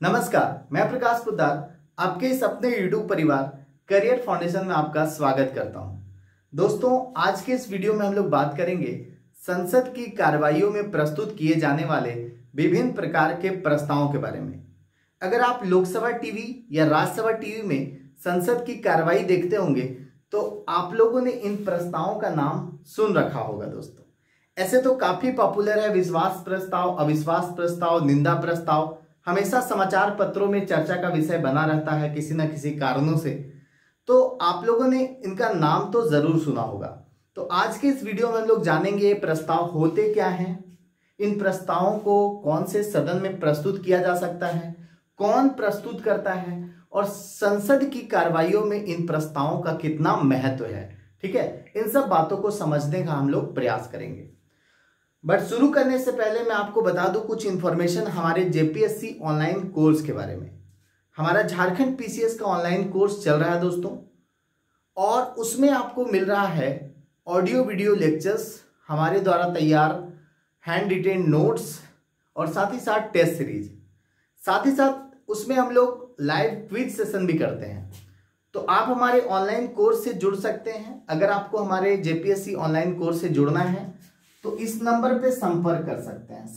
नमस्कार, मैं प्रकाश पोद्दार आपके इस अपने यूट्यूब परिवार करियर फाउंडेशन में आपका स्वागत करता हूं। दोस्तों, आज के इस वीडियो में हम लोग बात करेंगे संसद की कार्रवाइयों में प्रस्तुत किए जाने वाले विभिन्न प्रकार के प्रस्तावों के बारे में। अगर आप लोकसभा टीवी या राज्यसभा टीवी में संसद की कार्रवाई देखते होंगे तो आप लोगों ने इन प्रस्तावों का नाम सुन रखा होगा। दोस्तों, ऐसे तो काफी पॉपुलर है विश्वास प्रस्ताव, अविश्वास प्रस्ताव, निंदा प्रस्ताव, हमेशा समाचार पत्रों में चर्चा का विषय बना रहता है किसी न किसी कारणों से। तो आप लोगों ने इनका नाम तो जरूर सुना होगा। तो आज के इस वीडियो में हम लोग जानेंगे ये प्रस्ताव होते क्या हैं, इन प्रस्तावों को कौन से सदन में प्रस्तुत किया जा सकता है, कौन प्रस्तुत करता है और संसद की कार्रवाइयों में इन प्रस्तावों का कितना महत्व है। ठीक है, इन सब बातों को समझने का हम लोग प्रयास करेंगे। बट शुरू करने से पहले मैं आपको बता दूं कुछ इंफॉर्मेशन हमारे जेपीएससी ऑनलाइन कोर्स के बारे में। हमारा झारखंड पीसीएस का ऑनलाइन कोर्स चल रहा है दोस्तों, और उसमें आपको मिल रहा है ऑडियो वीडियो लेक्चर्स, हमारे द्वारा तैयार हैंड रिटेन नोट्स और साथ ही साथ टेस्ट सीरीज। साथ ही साथ उसमें हम लोग लाइव क्विज सेशन भी करते हैं। तो आप हमारे ऑनलाइन कोर्स से जुड़ सकते हैं। अगर आपको हमारे जेपीएससी ऑनलाइन कोर्स से जुड़ना है तो इस नंबर पे संपर्क कर सकते हैं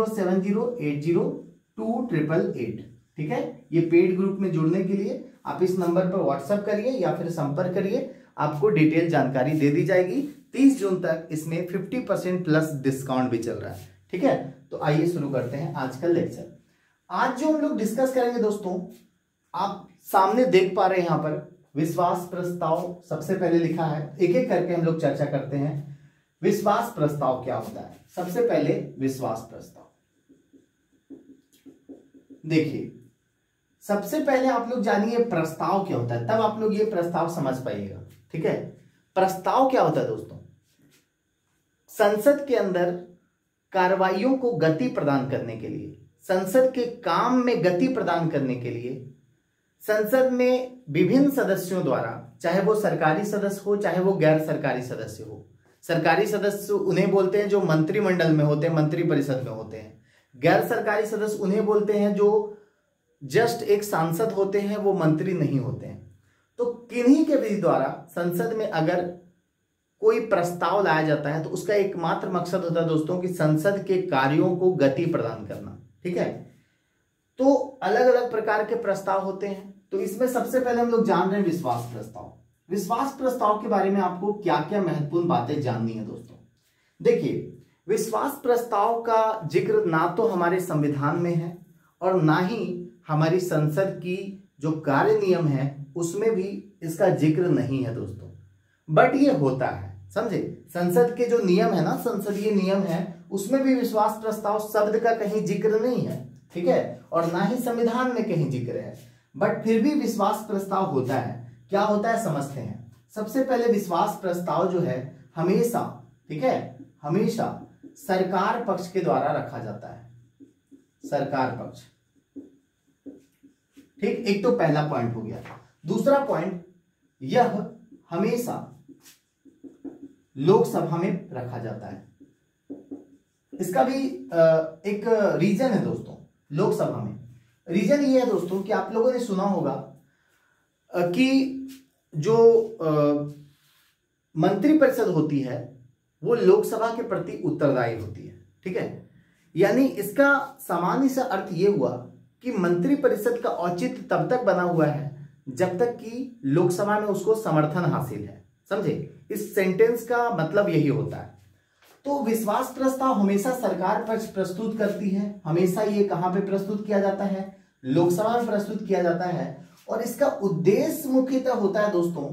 7070802888। ठीक है, ये पेड ग्रुप में जुड़ने के लिए आप इस नंबर पर व्हाट्सएप करिए या फिर संपर्क करिए, आपको डिटेल जानकारी दे दी जाएगी। 30 जून तक इसमें 50% प्लस डिस्काउंट भी चल रहा है। ठीक है, तो आइए शुरू करते हैं आज का लेक्चर। आज जो हम लोग डिस्कस करेंगे दोस्तों, आप सामने देख पा रहे हैं यहाँ पर विश्वास प्रस्ताव सबसे पहले लिखा है। एक एक करके हम लोग चर्चा करते हैं। विश्वास प्रस्ताव क्या होता है? सबसे पहले विश्वास प्रस्ताव देखिए, सबसे पहले आप लोग जानिए प्रस्ताव क्या होता है, तब आप लोग ये प्रस्ताव समझ पाइएगा। ठीक है, प्रस्ताव क्या होता है दोस्तों? संसद के अंदर कार्रवाइयों को गति प्रदान करने के लिए, संसद के काम में गति प्रदान करने के लिए संसद में विभिन्न सदस्यों द्वारा, चाहे वो सरकारी सदस्य हो चाहे वो गैर सरकारी सदस्य हो। सरकारी सदस्य उन्हें बोलते हैं जो मंत्रिमंडल में होते हैं, मंत्रिपरिषद में होते हैं। गैर सरकारी सदस्य उन्हें बोलते हैं जो जस्ट एक सांसद होते हैं, वो मंत्री नहीं होते हैं। तो किन्हीं के भी द्वारा संसद में अगर कोई प्रस्ताव लाया जाता है तो उसका एकमात्र मकसद होता है दोस्तों कि संसद के कार्यों को गति प्रदान करना। ठीक है, तो अलग अलग प्रकार के प्रस्ताव होते हैं। तो इसमें सबसे पहले हम लोग जान रहे हैं विश्वास प्रस्ताव। विश्वास प्रस्ताव के बारे में आपको क्या क्या महत्वपूर्ण बातें जाननी है दोस्तों। देखिए, विश्वास प्रस्ताव का जिक्र ना तो हमारे संविधान में है और ना ही हमारी संसद की जो कार्य नियम है उसमें भी इसका जिक्र नहीं है दोस्तों। बट ये होता है, समझे। संसद के जो नियम है ना, संसदीय नियम है, उसमें भी विश्वास प्रस्ताव शब्द का कहीं जिक्र नहीं है। ठीक है, और ना ही संविधान में कहीं जिक्र है, बट फिर भी विश्वास प्रस्ताव होता है। क्या होता है समझते हैं। सबसे पहले विश्वास प्रस्ताव जो है हमेशा, ठीक है, हमेशा सरकार पक्ष के द्वारा रखा जाता है। सरकार पक्ष, ठीक, एक तो पहला पॉइंट हो गया। दूसरा पॉइंट, यह हमेशा लोकसभा में रखा जाता है। इसका भी एक रीजन है दोस्तों। लोकसभा में रीजन ये है दोस्तों कि आप लोगों ने सुना होगा कि जो मंत्रिपरिषद होती है वो लोकसभा के प्रति उत्तरदायी होती है। ठीक है, यानी इसका सामान्य सा अर्थ ये हुआ कि मंत्रिपरिषद का औचित्य तब तक बना हुआ है जब तक कि लोकसभा में उसको समर्थन हासिल है। समझे, इस सेंटेंस का मतलब यही होता है। तो विश्वास प्रस्ताव हमेशा सरकार पक्ष प्रस्तुत करती है। हमेशा ये कहां पे प्रस्तुत किया जाता है? लोकसभा में प्रस्तुत किया जाता है। और इसका उद्देश्य मुख्यतः होता है दोस्तों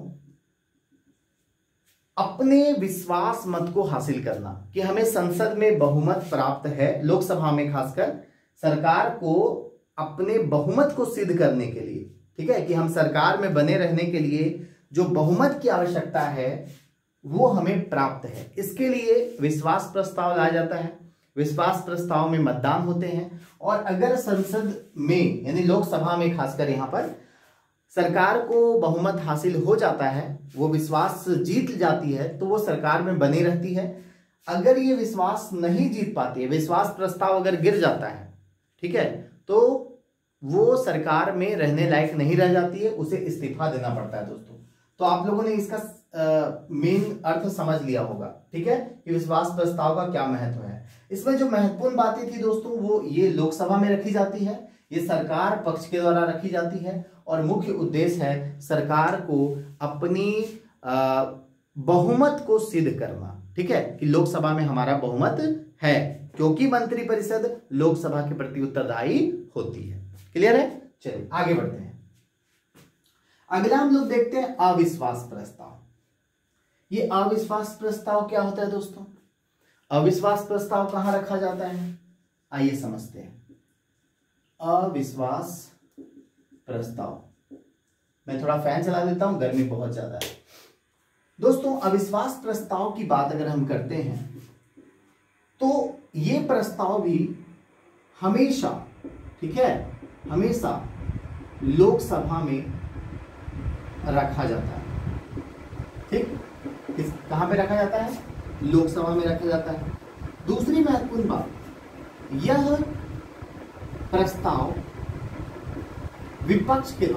अपने विश्वास मत को हासिल करना कि हमें संसद में बहुमत प्राप्त है। लोकसभा में खासकर सरकार को अपने बहुमत को सिद्ध करने के लिए, ठीक है, कि हम सरकार में बने रहने के लिए जो बहुमत की आवश्यकता है वो हमें प्राप्त है। इसके लिए विश्वास प्रस्ताव लाया जाता है। विश्वास प्रस्ताव में मतदान होते हैं और अगर संसद में यानी लोकसभा में खासकर यहां पर सरकार को बहुमत हासिल हो जाता है, वो विश्वास जीत जाती है, तो वो सरकार में बनी रहती है। अगर ये विश्वास नहीं जीत पाती है, विश्वास प्रस्ताव अगर गिर जाता है, ठीक है, तो वो सरकार में रहने लायक नहीं रह जाती है, उसे इस्तीफा देना पड़ता है दोस्तों। तो आप लोगों ने इसका मेन अर्थ समझ लिया होगा, ठीक है, कि विश्वास प्रस्ताव का क्या महत्व है। इसमें जो महत्वपूर्ण बातें थी दोस्तों वो ये लोकसभा में रखी जाती है, ये सरकार पक्ष के द्वारा रखी जाती है और मुख्य उद्देश्य है सरकार को अपनी बहुमत को सिद्ध करना, ठीक है, कि लोकसभा में हमारा बहुमत है, क्योंकि मंत्रिपरिषद लोकसभा के प्रति उत्तरदायी होती है। क्लियर है? चलिए आगे बढ़ते हैं। अगला हम लोग देखते हैं अविश्वास प्रस्ताव। ये अविश्वास प्रस्ताव क्या होता है दोस्तों? अविश्वास प्रस्ताव कहां रखा जाता है, आइए समझते हैं। अविश्वास प्रस्ताव, मैं थोड़ा फैन चला देता हूं, गर्मी बहुत ज्यादा है दोस्तों। अविश्वास प्रस्ताव की बात अगर हम करते हैं तो ये प्रस्ताव भी हमेशा, ठीक है, हमेशा लोकसभा में रखा जाता है, ठीक, कहां पे रखा जाता है? लोकसभा में रखा जाता है। दूसरी महत्वपूर्ण बात, यह प्रस्ताव विपक्ष के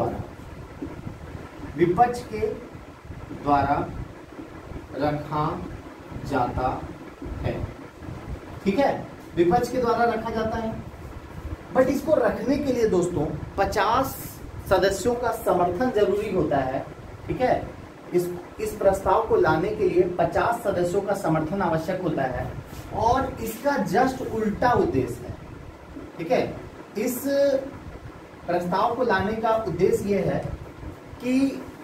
द्वारा रखा जाता है, ठीक है, विपक्ष के द्वारा रखा जाता है। बट इसको रखने के लिए दोस्तों 50 सदस्यों का समर्थन जरूरी होता है, ठीक है। इस प्रस्ताव को लाने के लिए 50 सदस्यों का समर्थन आवश्यक होता है और इसका जस्ट उल्टा उद्देश्य है, ठीक है। इस प्रस्ताव को लाने का उद्देश्य यह है कि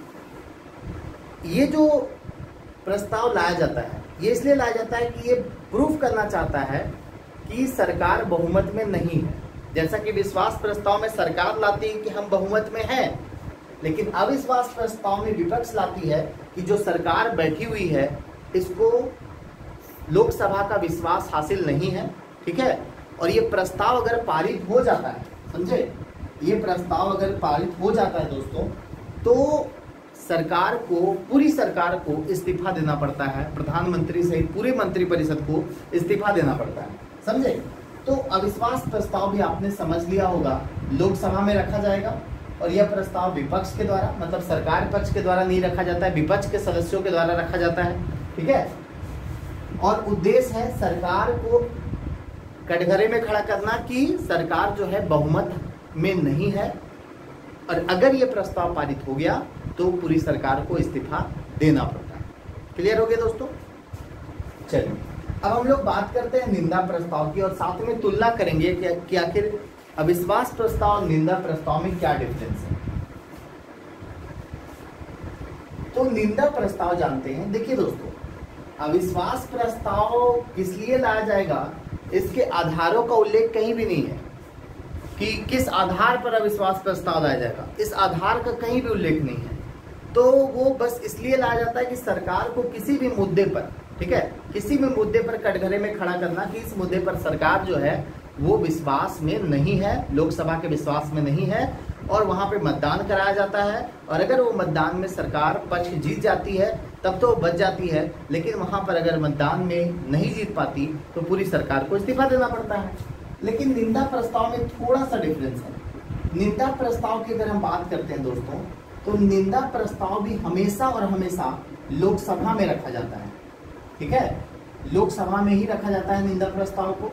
ये जो प्रस्ताव लाया जाता है ये इसलिए लाया जाता है कि ये प्रूफ करना चाहता है कि सरकार बहुमत में नहीं है। जैसा कि विश्वास प्रस्ताव में सरकार लाती है कि हम बहुमत में हैं, लेकिन अविश्वास प्रस्ताव में विपक्ष लाती है कि जो सरकार बैठी हुई है इसको लोकसभा का विश्वास हासिल नहीं है, ठीक है। और ये प्रस्ताव अगर पारित हो जाता है, समझे, ये प्रस्ताव अगर पारित हो जाता है दोस्तों तो सरकार को, पूरी सरकार को इस्तीफा देना पड़ता है, प्रधानमंत्री सहित पूरे मंत्रिपरिषद को इस्तीफा देना पड़ता है, समझे। तो अविश्वास प्रस्ताव भी आपने समझ लिया होगा, लोकसभा में रखा जाएगा और यह प्रस्ताव विपक्ष के द्वारा, मतलब सरकार पक्ष के द्वारा नहीं रखा जाता है, विपक्ष के सदस्यों के द्वारा रखा जाता है, ठीक है। और उद्देश्य है सरकार को कटघरे में खड़ा करना कि सरकार जो है बहुमत में नहीं है और अगर ये प्रस्ताव पारित हो गया तो पूरी सरकार को इस्तीफा देना पड़ता है। क्लियर हो गया दोस्तों? चलिए अब हम लोग बात करते हैं निंदा प्रस्ताव की और साथ में तुलना करेंगे कि आखिर अविश्वास प्रस्ताव और निंदा प्रस्ताव में क्या डिफरेंस है। तो निंदा प्रस्ताव जानते हैं। देखिए दोस्तों, अविश्वास प्रस्ताव किस लिए लाया जाएगा इसके आधारों का उल्लेख कहीं भी नहीं है कि किस आधार पर अविश्वास प्रस्ताव लाया जाएगा, इस आधार का कहीं भी उल्लेख नहीं है। तो वो बस इसलिए लाया जाता है कि सरकार को किसी भी मुद्दे पर, ठीक है, किसी भी मुद्दे पर कटघरे में खड़ा करना कि इस मुद्दे पर सरकार जो है वो विश्वास में नहीं है, लोकसभा के विश्वास में नहीं है और वहां पे मतदान कराया जाता है और अगर वो मतदान में सरकार पक्ष जीत जाती है तब तो बच जाती है, लेकिन वहां पर अगर मतदान में नहीं जीत पाती तो पूरी सरकार को इस्तीफा देना पड़ता है। लेकिन निंदा प्रस्ताव में थोड़ा सा डिफरेंस है। निंदा प्रस्ताव की अगर हम बात करते हैं दोस्तों तो निंदा प्रस्ताव भी हमेशा और हमेशा लोकसभा में रखा जाता है, ठीक है, लोकसभा में ही रखा जाता है निंदा प्रस्ताव को।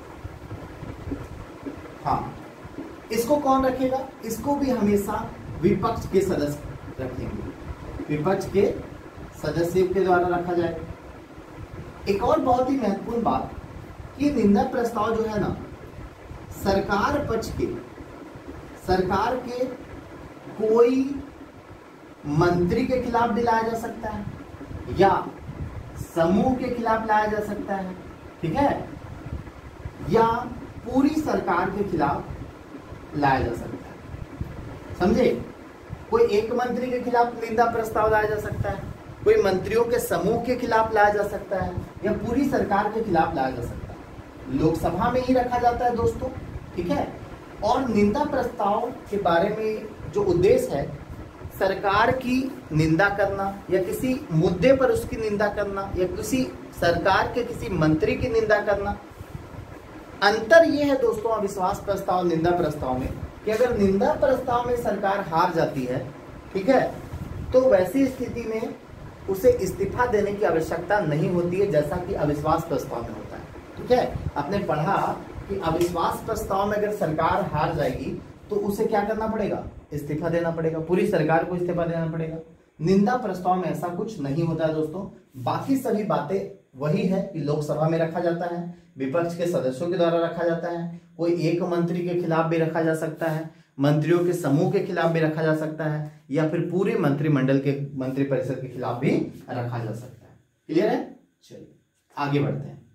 हाँ, इसको कौन रखेगा? इसको भी हमेशा विपक्ष के सदस्य रखेंगे, विपक्ष के सदस्य के द्वारा रखा जाएगा। एक और बहुत ही महत्वपूर्ण बात, ये निंदा प्रस्ताव जो है ना, सरकार पक्ष के, सरकार के कोई मंत्री के खिलाफ भी लाया जा सकता है या समूह के खिलाफ लाया जा सकता है, ठीक है, या पूरी सरकार के खिलाफ लाया जा सकता है, समझे। कोई एक मंत्री के खिलाफ निंदा प्रस्ताव लाया जा सकता है, कोई मंत्रियों के समूह के खिलाफ लाया जा सकता है या पूरी सरकार के खिलाफ लाया जा सकता है। लोकसभा में ही रखा जाता है दोस्तों, ठीक है। और निंदा प्रस्ताव के बारे में जो उद्देश्य है, सरकार की निंदा करना या किसी मुद्दे पर उसकी निंदा करना या किसी सरकार के किसी मंत्री की निंदा करना। अंतर यह है दोस्तों अविश्वास प्रस्ताव निंदा प्रस्ताव में कि अगर निंदा प्रस्ताव में सरकार हार जाती है, ठीक है, तो वैसी स्थिति में उसे इस्तीफा देने की आवश्यकता नहीं होती है, जैसा कि अविश्वास प्रस्ताव में होता है। ठीक है, आपने पढ़ा कि अविश्वास प्रस्ताव में अगर सरकार हार जाएगी तो उसे क्या करना पड़ेगा, इस्तीफा देना पड़ेगा, पूरी सरकार को इस्तीफा देना पड़ेगा। निंदा प्रस्ताव में ऐसा कुछ नहीं होता है दोस्तों। बाकी सभी बातें वही है कि लोकसभा में रखा जाता है, विपक्ष के सदस्यों के द्वारा रखा जाता है, कोई एक मंत्री के खिलाफ भी रखा जा सकता है, मंत्रियों के समूह के खिलाफ भी रखा जा सकता है, या फिर पूरे मंत्रिमंडल के मंत्रिपरिषद के खिलाफ भी रखा जा सकता है। क्लियर है? चलिए आगे बढ़ते हैं।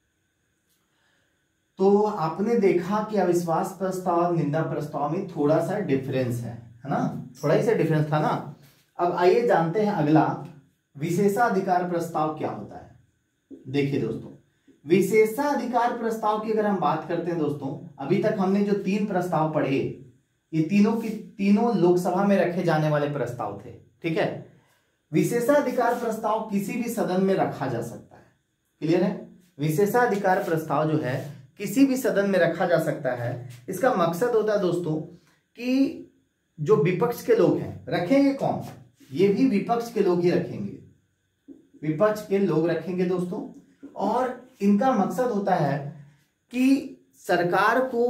तो आपने देखा कि अविश्वास प्रस्ताव निंदा प्रस्ताव में थोड़ा सा डिफरेंस है ना, थोड़ा ही सा डिफरेंस था ना। अब आइए जानते हैं अगला, विशेषाधिकार प्रस्ताव क्या होता है। देखिए दोस्तों, विशेषाधिकार प्रस्ताव की अगर हम बात करते हैं दोस्तों, अभी तक हमने जो 3 प्रस्ताव पढ़े, ये तीनों लोकसभा में रखे जाने वाले प्रस्ताव थे। ठीक है, विशेषाधिकार प्रस्ताव किसी भी सदन में रखा जा सकता है। क्लियर है? विशेषाधिकार प्रस्ताव जो है किसी भी सदन में रखा जा सकता है। इसका मकसद होता है दोस्तों कि जो विपक्ष के लोग हैं, रखेंगे कौन, ये भी विपक्ष के लोग ही रखेंगे, विपक्ष के लोग रखेंगे दोस्तों। और इनका मकसद होता है कि सरकार को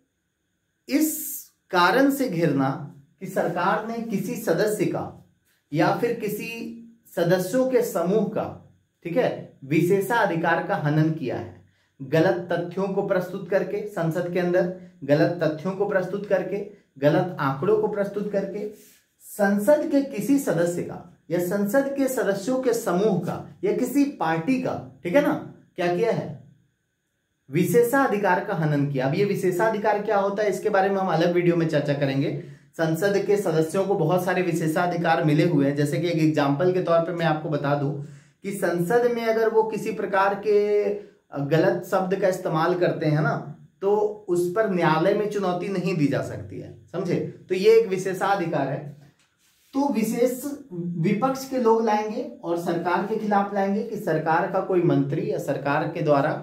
इस कारण से घेरना कि सरकार ने किसी सदस्य का या फिर किसी सदस्यों के समूह का, ठीक है, विशेषाधिकार का हनन किया है। गलत तथ्यों को प्रस्तुत करके, संसद के अंदर गलत तथ्यों को प्रस्तुत करके, गलत आंकड़ों को प्रस्तुत करके, संसद के किसी सदस्य का या संसद के सदस्यों के समूह का या किसी पार्टी का, ठीक है ना, क्या किया है, विशेषाधिकार का हनन किया। अब ये विशेषाधिकार क्या होता है, इसके बारे में हम अलग वीडियो में चर्चा करेंगे। संसद के सदस्यों को बहुत सारे विशेषाधिकार मिले हुए हैं। जैसे कि एक एग्जाम्पल के तौर पे मैं आपको बता दूं कि संसद में अगर वो किसी प्रकार के गलत शब्द का इस्तेमाल करते हैं ना, तो उस पर न्यायालय में चुनौती नहीं दी जा सकती है, समझे। तो ये एक विशेषाधिकार है। तो विशेष विपक्ष के लोग लाएंगे और सरकार के खिलाफ लाएंगे कि सरकार का कोई मंत्री या सरकार के द्वारा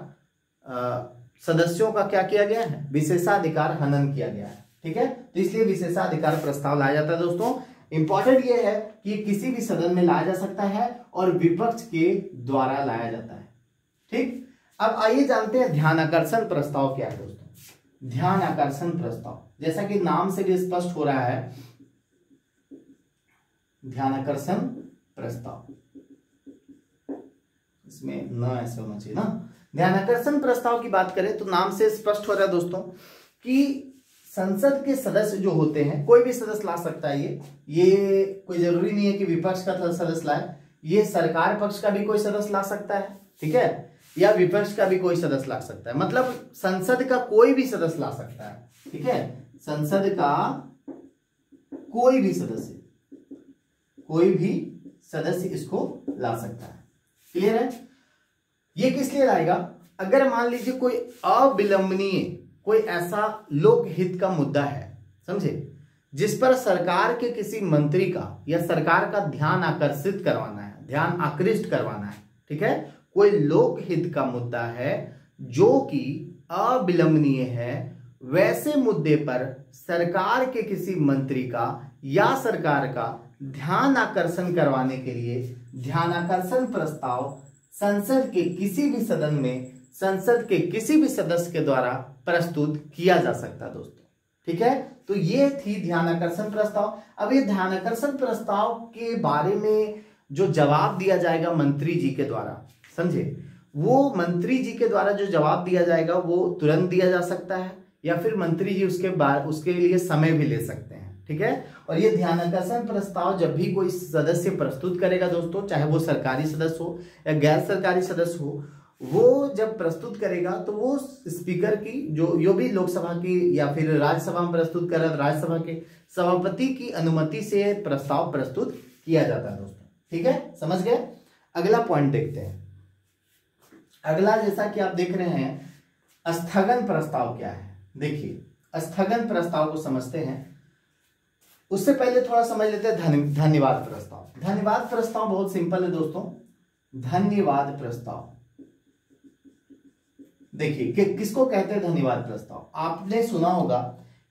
सदस्यों का क्या किया गया है, विशेषाधिकार हनन किया गया है। ठीक है, तो इसलिए विशेषाधिकार प्रस्ताव लाया जाता है दोस्तों। इंपॉर्टेंट ये है कि किसी भी सदन में लाया जा सकता है और विपक्ष के द्वारा लाया जाता है। ठीक, अब आइए जानते हैं ध्यानाकर्षण प्रस्ताव क्या है दोस्तों। ध्यानाकर्षण प्रस्ताव, जैसा कि नाम से भी स्पष्ट हो रहा है, ध्यानाकर्षण प्रस्ताव, इसमें न ऐसे होना चाहिए ना। ध्यानाकर्षण प्रस्ताव की बात करें तो नाम से स्पष्ट हो रहा है दोस्तों कि संसद के सदस्य जो होते हैं, कोई भी सदस्य ला सकता है। ये कोई जरूरी नहीं है कि विपक्ष का सदस्य लाए, ये सरकार पक्ष का भी कोई सदस्य ला सकता है, ठीक है, या विपक्ष का भी कोई सदस्य ला सकता है। मतलब संसद का कोई भी सदस्य ला सकता है। ठीक है, संसद का कोई भी सदस्य इसको ला सकता है। क्लियर है? ये किस लिए लाएगा, अगर मान लीजिए कोई अविलंबनीय, कोई ऐसा लोकहित का मुद्दा है, समझे, जिस पर सरकार के किसी मंत्री का या सरकार का ध्यान आकर्षित करवाना है, ध्यान आकृष्ट करवाना है। ठीक है, कोई लोकहित का मुद्दा है जो कि अविलंबनीय है, वैसे मुद्दे पर सरकार के किसी मंत्री का या सरकार का ध्यान आकर्षण करवाने के लिए ध्यानाकर्षण प्रस्ताव संसद के किसी भी सदन में संसद के किसी भी सदस्य के द्वारा प्रस्तुत किया जा सकता है दोस्तों। ठीक है, तो ये थी ध्यानाकर्षण प्रस्ताव। अब ये ध्यानाकर्षण प्रस्ताव के बारे में जो जवाब दिया जाएगा मंत्री जी के द्वारा, समझे, वो मंत्री जी के द्वारा जो जवाब दिया जाएगा वो तुरंत दिया जा सकता है या फिर मंत्री जी उसके लिए समय भी ले सकते हैं। ठीक है, और ये ध्यानाकर्षण प्रस्ताव जब भी कोई सदस्य प्रस्तुत करेगा दोस्तों, चाहे वो सरकारी सदस्य हो या गैर सरकारी सदस्य हो, वो जब प्रस्तुत करेगा तो वो स्पीकर की जो भी लोकसभा की या फिर राज्यसभा में प्रस्तुत कर रहा है, राज्यसभा के सभापति की अनुमति से प्रस्ताव प्रस्तुत किया जाता है दोस्तों। ठीक है, समझ गए। अगला पॉइंट देखते हैं। अगला, जैसा कि आप देख रहे हैं, स्थगन प्रस्ताव क्या है। देखिए, स्थगन प्रस्ताव को समझते हैं, उससे पहले थोड़ा समझ लेते हैं धन्यवाद प्रस्ताव। धन्यवाद प्रस्ताव बहुत सिंपल है दोस्तों। धन्यवाद प्रस्ताव, देखिए कि किसको कहते हैं धन्यवाद प्रस्ताव। आपने सुना होगा कि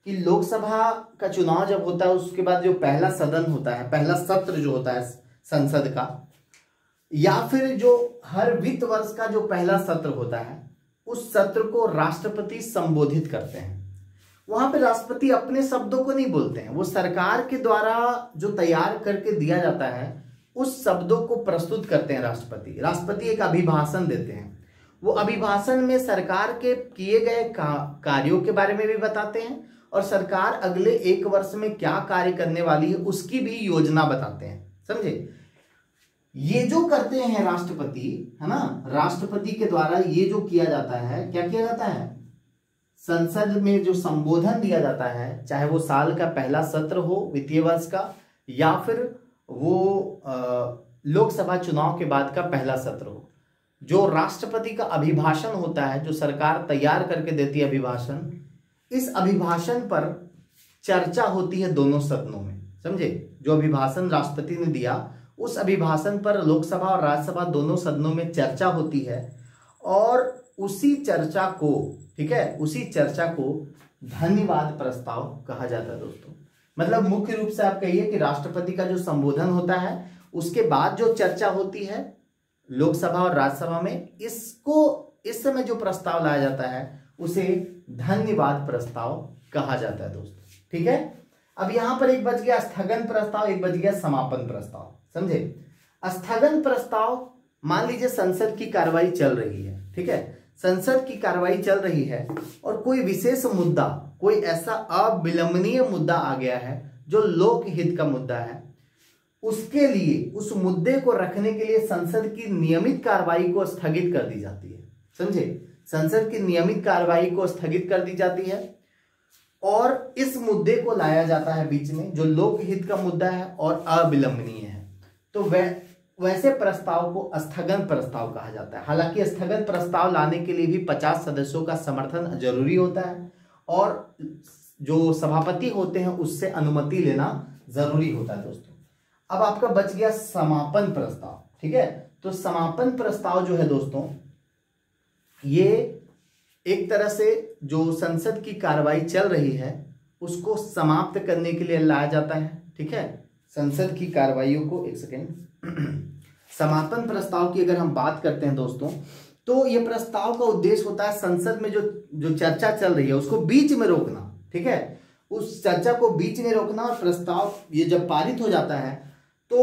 कि लोकसभा का चुनाव जब होता है उसके बाद जो पहला सदन होता है, पहला सत्र जो होता है संसद का, या फिर जो हर वित्त वर्ष का जो पहला सत्र होता है, उस सत्र को राष्ट्रपति संबोधित करते हैं। वहां पे राष्ट्रपति अपने शब्दों को नहीं बोलते हैं, वो सरकार के द्वारा जो तैयार करके दिया जाता है उस शब्दों को प्रस्तुत करते हैं राष्ट्रपति। राष्ट्रपति एक अभिभाषण देते हैं। वो अभिभाषण में सरकार के किए गए कार्यों के बारे में भी बताते हैं और सरकार अगले 1 वर्ष में क्या कार्य करने वाली है उसकी भी योजना बताते हैं। समझे? ये जो करते हैं राष्ट्रपति, है ना, राष्ट्रपति के द्वारा ये जो किया जाता है, क्या किया जाता है, संसद में जो संबोधन दिया जाता है, चाहे वो साल का पहला सत्र हो वित्तीय वर्ष का, या फिर वो लोकसभा चुनाव के बाद का पहला सत्र हो, जो राष्ट्रपति का अभिभाषण होता है, जो सरकार तैयार करके देती है अभिभाषण, इस अभिभाषण पर चर्चा होती है दोनों सदनों में। समझे? जो अभिभाषण राष्ट्रपति ने दिया उस अभिभाषण पर लोकसभा और राज्यसभा दोनों सदनों में चर्चा होती है और उसी चर्चा को, ठीक है, उसी चर्चा को धन्यवाद प्रस्ताव कहा जाता है दोस्तों। मतलब मुख्य रूप से आप कहिए कि राष्ट्रपति का जो संबोधन होता है उसके बाद जो चर्चा होती है लोकसभा और राज्यसभा में, इसको इस समय जो प्रस्ताव लाया जाता है उसे धन्यवाद प्रस्ताव कहा जाता है दोस्तों। ठीक है, अब यहां पर एक बच गया स्थगन प्रस्ताव, एक बच गया समापन प्रस्ताव। समझे? स्थगन प्रस्ताव, मान लीजिए संसद की कार्रवाई चल रही है, ठीक है, संसद की कार्रवाई चल रही है और कोई विशेष मुद्दा, कोई ऐसा अविलंबनीय मुद्दा आ गया है जो लोकहित का मुद्दा है, उसके लिए, उस मुद्दे को रखने के लिए संसद की नियमित कार्रवाई को स्थगित कर दी जाती है। समझे? संसद की नियमित कार्रवाई को स्थगित कर दी जाती है और इस मुद्दे को लाया जाता है बीच में, जो लोकहित का मुद्दा है और अविलंबनीय है, तो वैसे प्रस्ताव को स्थगन प्रस्ताव कहा जाता है। हालांकि स्थगन प्रस्ताव लाने के लिए भी 50 सदस्यों का समर्थन जरूरी होता है और जो सभापति होते हैं उससे अनुमति लेना जरूरी होता है दोस्तों। अब आपका बच गया समापन प्रस्ताव। ठीक है, तो समापन प्रस्ताव जो है दोस्तों, ये एक तरह से जो संसद की कार्रवाई चल रही है उसको समाप्त करने के लिए लाया जाता है। ठीक है, संसद की कार्रवाइयों को, एक सेकेंड, समापन प्रस्ताव की अगर हम बात करते हैं दोस्तों, तो ये प्रस्ताव का उद्देश्य होता है संसद में जो चर्चा चल रही है उसको बीच में रोकना। ठीक है, उस चर्चा को बीच में रोकना और प्रस्ताव ये जब पारित हो जाता है तो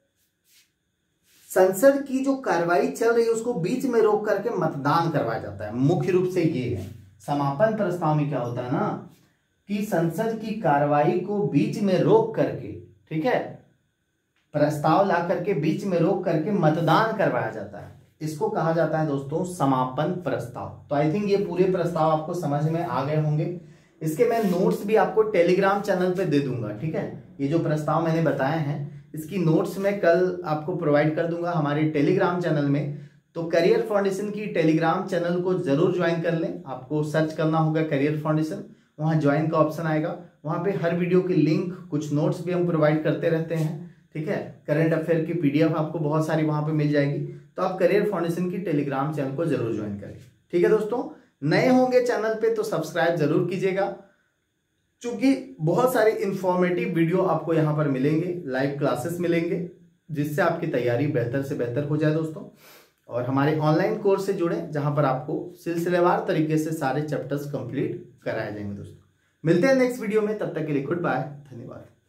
संसद की जो कार्रवाई चल रही है उसको बीच में रोक करके मतदान करवाया जाता है। मुख्य रूप से ये है समापन प्रस्ताव में क्या होता है ना, कि संसद की कार्रवाई को बीच में रोक करके, ठीक है, प्रस्ताव ला करके बीच में रोक करके मतदान करवाया जाता है। इसको कहा जाता है दोस्तों समापन प्रस्ताव। तो आई थिंक ये पूरे प्रस्ताव आपको समझ में आ गए होंगे। इसके मैं नोट्स भी आपको टेलीग्राम चैनल पे दे दूंगा। ठीक है, ये जो प्रस्ताव मैंने बताए हैं इसकी नोट्स मैं कल आपको प्रोवाइड कर दूंगा हमारे टेलीग्राम चैनल में। तो करियर फाउंडेशन की टेलीग्राम चैनल को जरूर ज्वाइन कर लें। आपको सर्च करना होगा करियर फाउंडेशन, वहां ज्वाइन का ऑप्शन आएगा। वहां पे हर वीडियो की लिंक, कुछ नोट्स भी हम प्रोवाइड करते रहते हैं। ठीक है, करंट अफेयर की पीडीएफ आपको बहुत सारी वहां पे मिल जाएगी। तो आप करियर फाउंडेशन की टेलीग्राम चैनल को जरूर ज्वाइन करें। ठीक है दोस्तों, नए होंगे चैनल पे तो सब्सक्राइब जरूर कीजिएगा, क्योंकि बहुत सारे इंफॉर्मेटिव वीडियो आपको यहाँ पर मिलेंगे, लाइव क्लासेस मिलेंगे, जिससे आपकी तैयारी बेहतर से बेहतर हो जाए दोस्तों। और हमारे ऑनलाइन कोर्स से जुड़े, जहां पर आपको सिलसिलेवार तरीके से सारे चैप्टर्स कंप्लीट कराए जाएंगे दोस्तों। मिलते हैं नेक्स्ट वीडियो में, तब तक के लिए गुड बाय, धन्यवाद।